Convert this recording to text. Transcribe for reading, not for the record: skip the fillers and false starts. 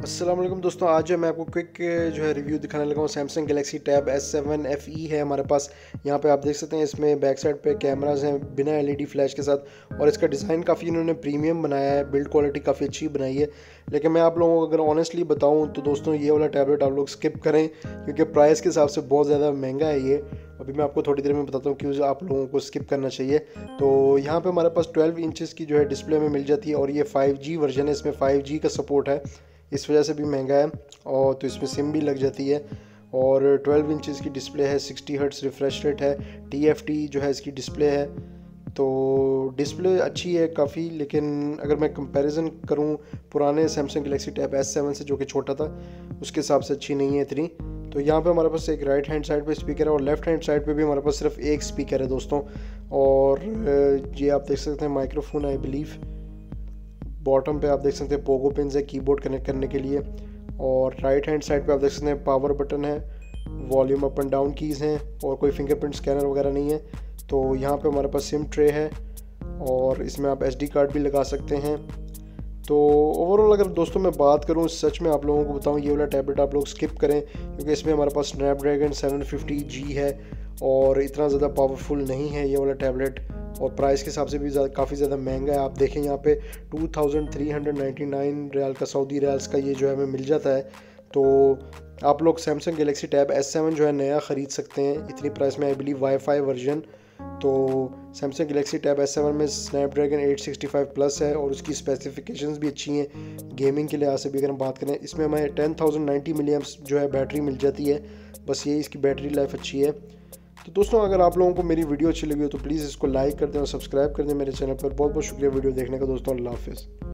अस्सलाम वालेकुम दोस्तों, आज जो मैं आपको क्विक जो है रिव्यू दिखाने लगा हूँ Samsung Galaxy Tab S7 FE है हमारे पास। यहाँ पे आप देख सकते हैं इसमें बैक साइड पे कैमरास हैं बिना LED फ्लैश के साथ, और इसका डिज़ाइन काफ़ी इन्होंने प्रीमियम बनाया है, बिल्ड क्वालिटी काफ़ी अच्छी बनाई है। लेकिन मैं आप लोगों को अगर ऑनेस्टली बताऊँ तो दोस्तों ये वाला टैबलेट आप लोग स्किप करें, क्योंकि प्राइस के हिसाब से बहुत ज़्यादा महंगा है ये। अभी मैं आपको थोड़ी देर में बताता हूँ क्यों आप लोगों को स्किप करना चाहिए। तो यहाँ पे हमारे पास 12 इंचज़ की जो है डिस्प्ले में मिल जाती है, और ये 5G वर्जन है, इसमें 5G का सपोर्ट है, इस वजह से भी महंगा है। और तो इसमें सिम भी लग जाती है, और 12 इंचज़ की डिस्प्ले है, 60 हर्ट्ज़ रिफ्रेश रेट है, TFT जो है इसकी डिस्प्ले है। तो डिस्प्ले अच्छी है काफ़ी, लेकिन अगर मैं कंपैरिजन करूं पुराने सैमसंग गैलेक्सी टैब S7 से जो कि छोटा था, उसके हिसाब से अच्छी नहीं है इतनी। तो यहाँ पे हमारे पास एक राइट हैंड साइड पे स्पीकर है, और लेफ्ट हैंड साइड पे भी हमारे पास सिर्फ एक स्पीकर है दोस्तों। और ये आप देख सकते हैं माइक्रोफोन आई बिलीव। बॉटम पे आप देख सकते हैं पोगो पिन्स है कीबोर्ड कनेक्ट करने के लिए, और राइट हैंड साइड पे आप देख सकते हैं पावर बटन है, volume up and down keys हैं, और कोई फिंगरप्रिंट स्कैनर वगैरह नहीं है। तो यहाँ पे हमारे पास सिम ट्रे है, और इसमें आप SD कार्ड भी लगा सकते हैं। तो ओवरऑल अगर दोस्तों मैं बात करूँ, सच में आप लोगों को बताऊँ, ये वाला टैबलेट आप लोग स्किप करें, क्योंकि इसमें हमारे पास स्नैपड्रैगन 750G है, और इतना ज़्यादा पावरफुल नहीं है ये वाला टैबलेट, और प्राइस के हिसाब से भी काफ़ी ज़्यादा महंगा है। आप देखें यहाँ पे 2399 रियाल का, सऊदी रियाल्स का ये जो है हमें मिल जाता है। तो आप लोग सैमसंग गैलेक्सी टैब S7 जो है नया ख़रीद सकते हैं इतनी प्राइस में, आई बिलीव वाईफाई वर्जन। तो सैमसंग गैलेक्सी टैब S7 में स्नैपड्रैगन 865 प्लस है, और उसकी स्पेसिफिकेशंस भी अच्छी हैं गेमिंग के लिहाज से भी। अगर हम बात करें, इसमें हमें 10090 मिलीएम्प्स जो है बैटरी मिल जाती है, बस ये इसकी बैटरी लाइफ अच्छी है। तो दोस्तों अगर आप लोगों को मेरी वीडियो अच्छी लगी हो तो प्लीज़ इसको लाइक कर दें और सब्सक्राइब कर दें मेरे चैनल पर। बहुत बहुत शुक्रिया वीडियो देखने का दोस्तों। अल्लाह हाफ़िज़।